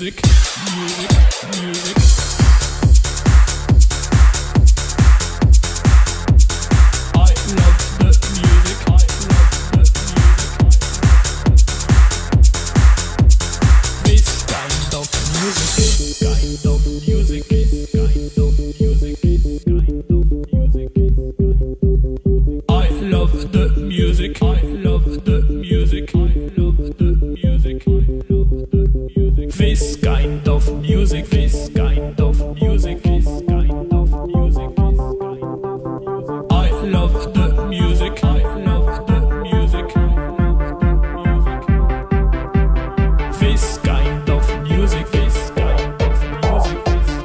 music, music, music. I love the music, I love the music. This kind of music, this kind of music, this kind of music, this kind of music, this kind of music. I love the music, I love the music, I love the music, I love the music. This kind of music, this kind of music, this kind of music, this kind of music. I love the music, I love the music, I love the music. This kind of music, this kind of music,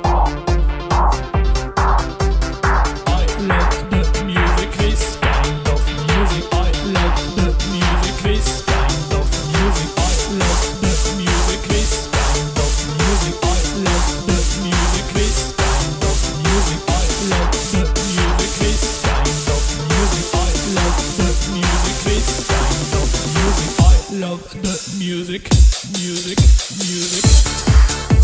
I love the music, this kind of music. I love the music, this kind of music. I love the music, this kind of music. I love the music, this kind of music. I love the music, this kind of music. I love the music, this kind of music. I love the music, music, music.